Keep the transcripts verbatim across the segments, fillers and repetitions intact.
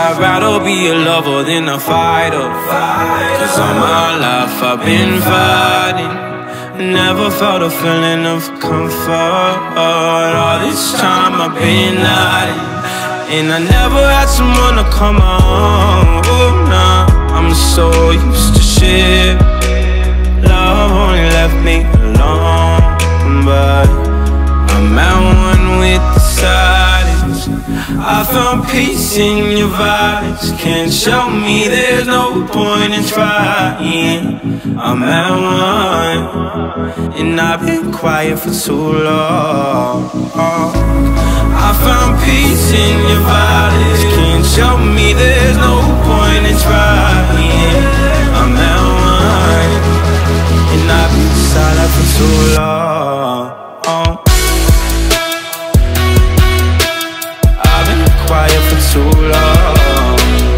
Yeah, I'd rather be a lover than a fighter, cause all my life I've been fighting. Never felt a feeling of comfort. All this time I've been hiding, and I never had someone to come on. Oh, nah, I'm so used to shit. Love only left me alone, but I'm at one with the silence. I found peace in your vibes. Can't show me there's no point in trying. I'm at one, and I've been quiet for too long. I found peace in your vibes. Can't show me there's no point in trying. I'm at one, and I've been silent for too long. I've been quiet for too long.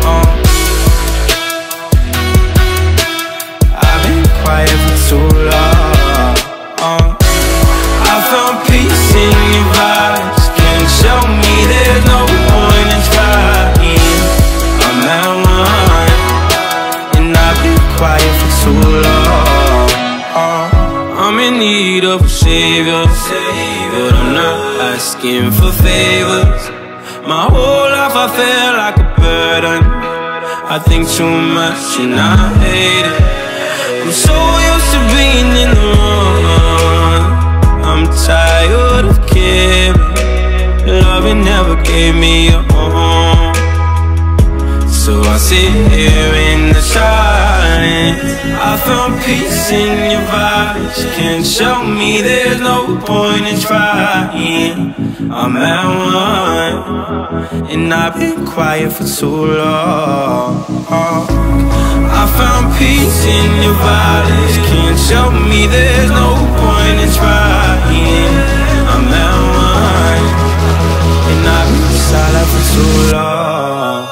I've been quiet for too long. I found peace in your vibes. Can't show me there's no point in trying. I'm at one, and I've been quiet for too long. I'm in need of a savior, but I'm not asking for favors. My whole life I feel like a burden. I think too much and I hate it. I'm so used to being in the wrong. I'm tired of caring. Love never gave me a home, so I sit here in the silence. I found peace in your vibes. Can't show me there's no point in trying. I'm at one, and I've been quiet for too long. I found peace in your vibes. Can't show me there's no point in trying. I'm at one, and I've been silent for too long.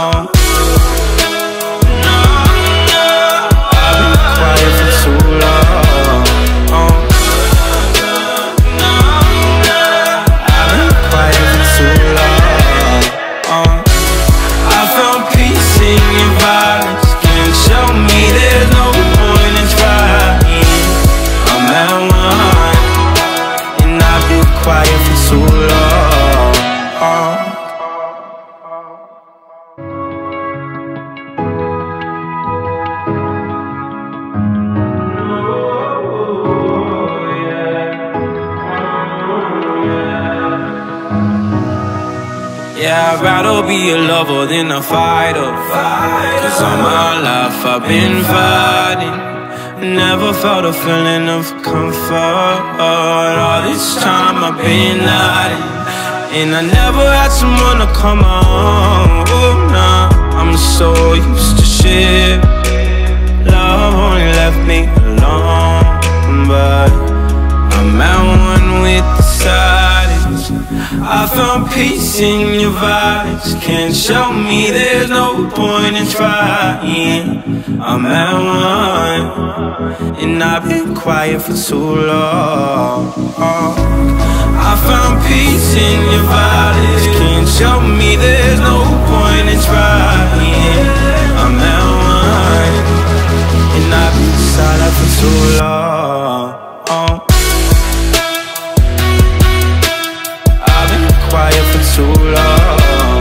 Yeah, I'd rather be a lover than a fighter, cause all my life I've been fighting. Never felt a feeling of comfort. All this time I've been hiding, and I never had someone to come on. Oh, nah, I'm so used to shit. Love only left me alone, but I'm at one with the silence. I found peace in your vibes. Can't show me there's no point in trying. I'm at one, and I've been quiet for too long. I found peace in your vibes. Can't show me there's no point in trying. I'm at one, and I've been silent for too long. Quiet for too long.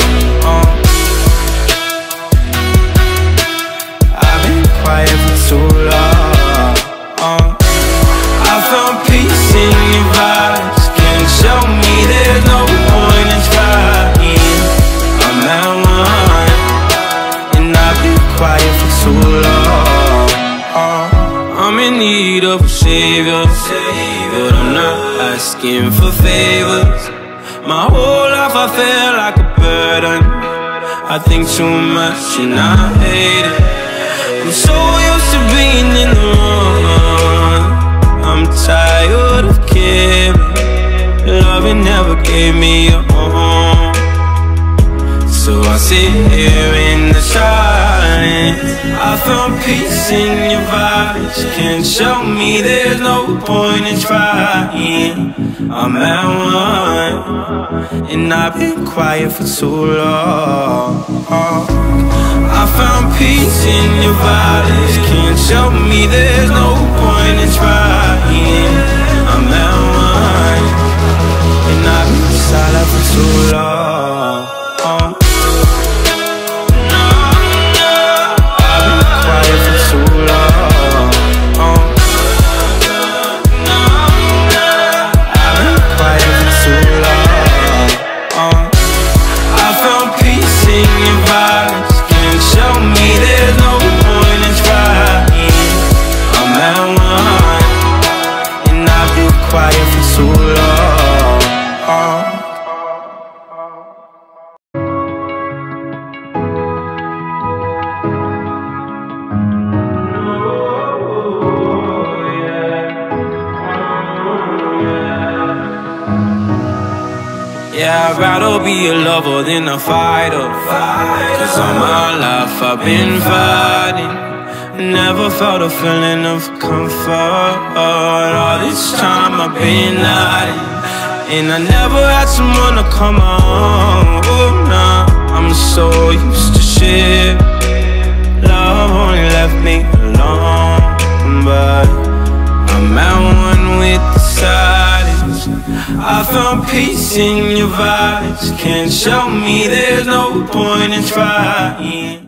I've been quiet for too long. I found peace in your vibes. Can't show me there's no point in trying. I'm at one, and I've been quiet for too long. I'm in need of a savior, but I'm not asking for favors. My whole life I feel like a burden. I think too much and I hate it. I'm so used to being in the wrong. I'm tired of caring. Love never gave me a home, so I sit here in the silence. I found peace in your vibes. Can't show me there's no point in trying. I'm at one, and I've been quiet for too long. I found peace in your vibes. Can't show me there's no point in trying. I'm at one, and I've been silent for too long. Yeah, I'd rather be a lover than a fighter, cause all my life I've been fighting. Never felt a feeling of comfort. All this time I've been hiding, and I never had someone to come on. Oh, nah, I'm so used to shit. Love only left me alone, but I'm at one with the silence. I found peace in your vibes. Can't show me there's no point in trying.